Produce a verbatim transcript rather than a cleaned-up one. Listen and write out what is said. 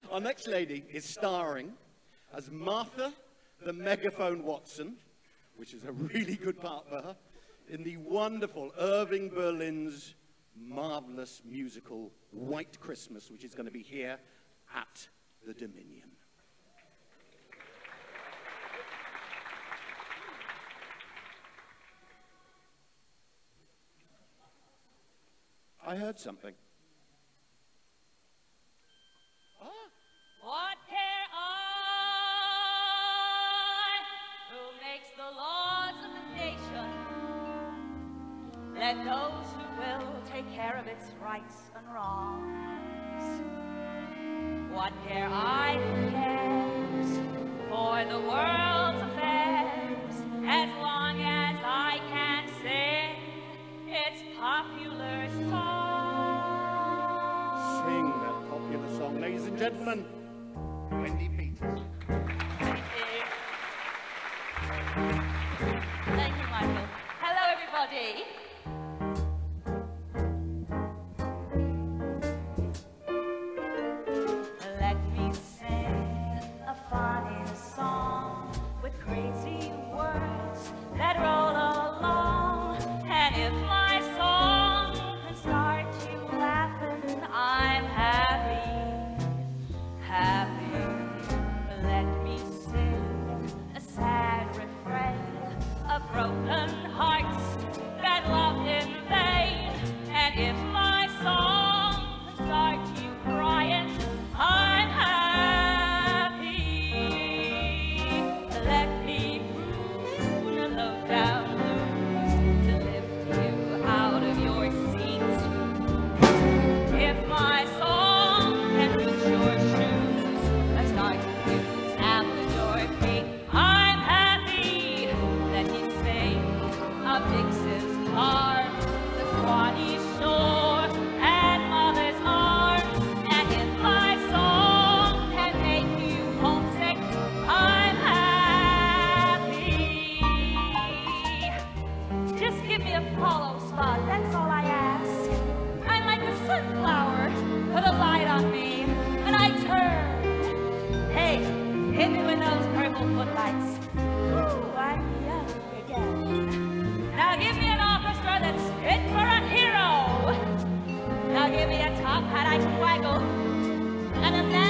Our next lady is starring as Martha the Megaphone Watson, which is a really good part for her, in the wonderful Irving Berlin's marvelous musical White Christmas, which is going to be here at the Dominion. I heard something. Ah. What care I, who makes the laws of the nation? Let those who will take care of its rights and wrongs. What care I, who cares for the world's affairs, as long as I can sing its popular song? Sing that popular song, ladies and gentlemen. Wendy Peters. Thank you. Thank you, Michael. Hello, everybody. Let me sing a funny song with crazy words that roll along. And if my song can start you laughing, I'm happy, happy. Let me sing a sad refrain of broken hearts that loved in vain. And if my song can start you crying, I'm happy. Let me croon a low-down blues to lift you out of your seats. If my song can reach your shoes and start to tap your feet, I'm happy. Let me sing of Dix's arms, the Swanee shore, and Mother's arms. And if my song can make you homesick, I'm happy. Just give me a follow spot, that's all I ask. I'm like a sunflower, put a light on me, and I turn. Hey, hit me with those purple footlights. Ooh, I'm young again. Now give me an orchestra that's fit for a hero. Now give me a top hat I can waggle, and a man